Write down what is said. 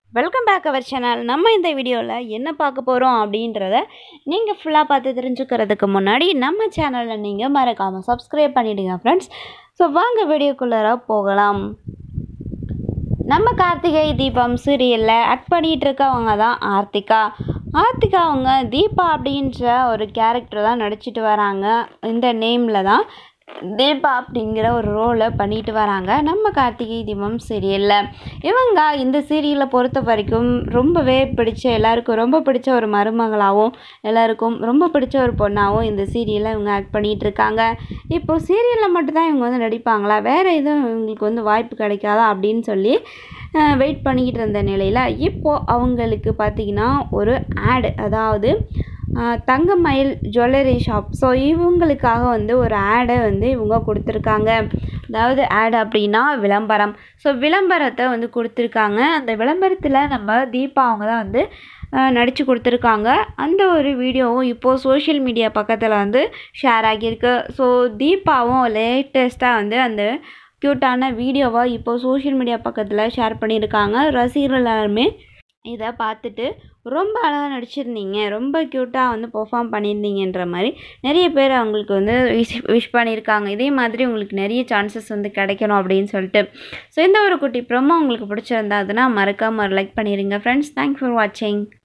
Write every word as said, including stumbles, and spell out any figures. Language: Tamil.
Welcome back our channel. நம்ம இந்த வீடியோவில் என்ன பார்க்க போகிறோம் அப்படின்றத நீங்கள் ஃபுல்லாக பார்த்து தெரிஞ்சுக்கிறதுக்கு முன்னாடி நம்ம சேனலில் நீங்கள் மறக்காமல் சப்ஸ்கிரைப் பண்ணிவிடுங்க ஃப்ரெண்ட்ஸ். ஸோ வாங்க வீடியோக்குள்ளார போகலாம். நம்ம கார்த்திகை தீபம் சீரியலில் ஆக்ட் பண்ணிகிட்டு இருக்கவங்க தான் ஆர்த்திகா. ஆர்த்திகா அவங்க தீபா அப்படின்ற ஒரு கேரக்டர் தான் நடிச்சிட்டு வராங்க. இந்த நேமில் தான் தீபா அப்படிங்கிற ஒரு ரோலை பண்ணிட்டு வராங்க நம்ம கார்த்திகை தீபம் சீரியலில். இவங்க இந்த சீரியலை பொறுத்த வரைக்கும் ரொம்பவே பிடிச்ச, எல்லாருக்கும் ரொம்ப பிடிச்ச ஒரு மருமகளாகவும் எல்லாருக்கும் ரொம்ப பிடிச்ச ஒரு பொண்ணாகவும் இந்த சீரியலில் இவங்க ஆக்ட் பண்ணிகிட்டு இருக்காங்க. இப்போது சீரியலில் மட்டும்தான் இவங்க வந்து நடிப்பாங்களா, வேறு எதுவும் இவங்களுக்கு வந்து வாய்ப்பு கிடைக்காதா அப்படின்னு சொல்லி வெயிட் பண்ணிக்கிட்டு இருந்த நிலையில் இப்போது அவங்களுக்கு பார்த்திங்கன்னா ஒரு ஆடு, அதாவது தங்கமயில் ஜுவல்லரி ஷாப், ஸோ இவங்களுக்காக வந்து ஒரு ஆடை வந்து இவங்க கொடுத்துருக்காங்க. அதாவது ஆடு அப்படின்னா விளம்பரம். ஸோ விளம்பரத்தை வந்து கொடுத்துருக்காங்க. அந்த விளம்பரத்தில் நம்ம தீபா அவங்க தான் வந்து நடித்து கொடுத்துருக்காங்க. அந்த ஒரு வீடியோவும் இப்போது சோஷியல் மீடியா பக்கத்தில் வந்து ஷேர் ஆகியிருக்கு. ஸோ தீபாவும் லேட்டஸ்ட்டாக வந்து அந்த க்யூட்டான வீடியோவை இப்போது சோஷியல் மீடியா பக்கத்தில் ஷேர் பண்ணியிருக்காங்க. ரசிகர்கள் எல்லாருமே இதை பார்த்துட்டு ரொம்ப அழகாக நடிச்சிருந்தீங்க, ரொம்ப க்யூட்டாக வந்து பெர்ஃபார்ம் பண்ணியிருந்தீங்கன்ற மாதிரி நிறைய பேர் அவங்களுக்கு வந்து விஷ் விஷ் பண்ணியிருக்காங்க. இதே மாதிரி உங்களுக்கு நிறைய சான்சஸ் வந்து கிடைக்கணும் அப்படின்னு சொல்லிட்டு. ஸோ இந்த ஒரு குட்டி ப்ரோமோ உங்களுக்கு பிடிச்சிருந்தா அதுனா மறக்காமல் ஒரு லைக் பண்ணிடுங்க ஃப்ரெண்ட்ஸ். தேங்க்ஸ் ஃபார் வாட்சிங்.